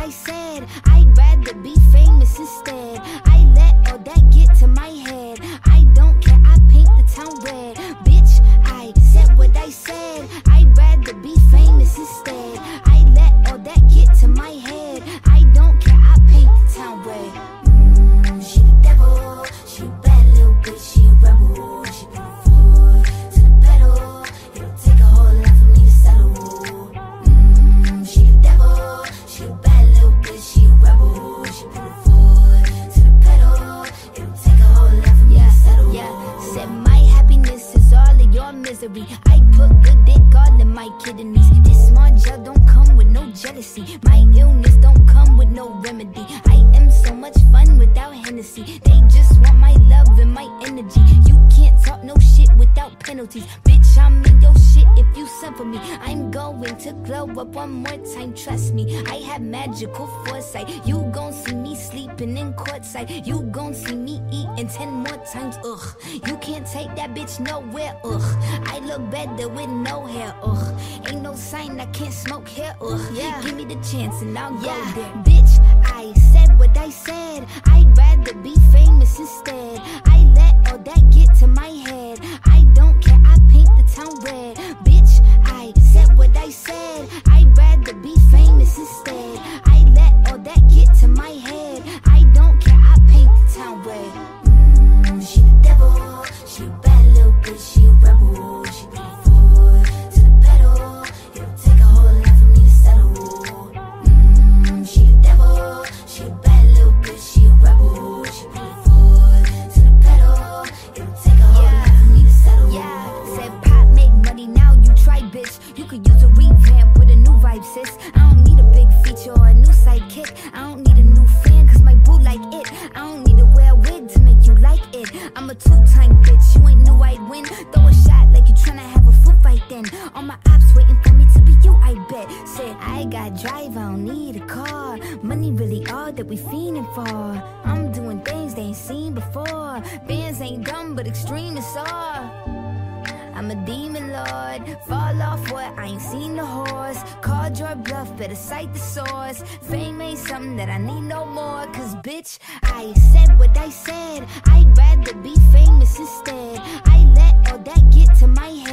I said, I'd rather be famous instead. I let all that get to my head. I don't care, I paint the town red. Bitch, I said what I said. I'd rather be famous instead. I let all that get to my head. I don't care, I paint the town red. She the devil, she a bad little bitch, she a rebel. She put her foot to the pedal. It'll take a whole lot for me to settle. She the devil, she a bad little bitch, she a rebel. She put her foot to the pedal. It'll take a whole lot for me to settle. Yeah, said my happiness is all of your misery. I put good dick all in my kidneys. This small gel don't come with no jealousy. My illness don't come with no remedy. I am so much fun without Hennessy. They just want my love and my energy. You can't talk no shit without penalties. Bitch, I'm in your shit if you send for me. I'm going to glow up one more time, trust me. I have magical foresight. You gon' see me sleeping in courtside. You gon' see me eating 10 more times, ugh. You can't take that bitch nowhere, ugh. I look better with no hair, ugh. Ain't no sign I can't smoke here, ugh. Yeah. Give me the chance and I'll go there. Bitch, I said what I said. I'd rather be famous instead. I let all that get to my head. I don't care, I paint the town red. Bitch, I said what I said. I'd rather be famous instead. I let all that get to my head. I don't care, I paint the town red. She the devil, she a bad little bitch, she a rebel. She put her foot to the pedal. It'll take a whole lot for me to settle. She the devil, she a bad little bitch, she a rebel. She put her foot to the pedal. It'll take a whole lot for me to settle. Yeah, said pop make money, now you try, bitch. You could use a revamp with a new vibe, sis. I don't need a big feature or a new sidekick. I don't need a new fan, cause my boo like it. I don't need to wear a wig to make you like it. I'm a two-time bitch, you ain't knew I'd win. Throw a shot like you tryna have a foot fight then. All my ops waiting for me to be you, I bet. Said I got drive, I don't need a car. Money really all that we fiending for. I'm doing things they ain't seen before. Bands ain't dumb, but extreme is all. I'm a demon lord, fall off what, I ain't seen the horse. Called your bluff, better cite the source. Fame ain't something that I need no more. Cause bitch, I said what I said. I'd rather be famous instead. I let all that get to my head.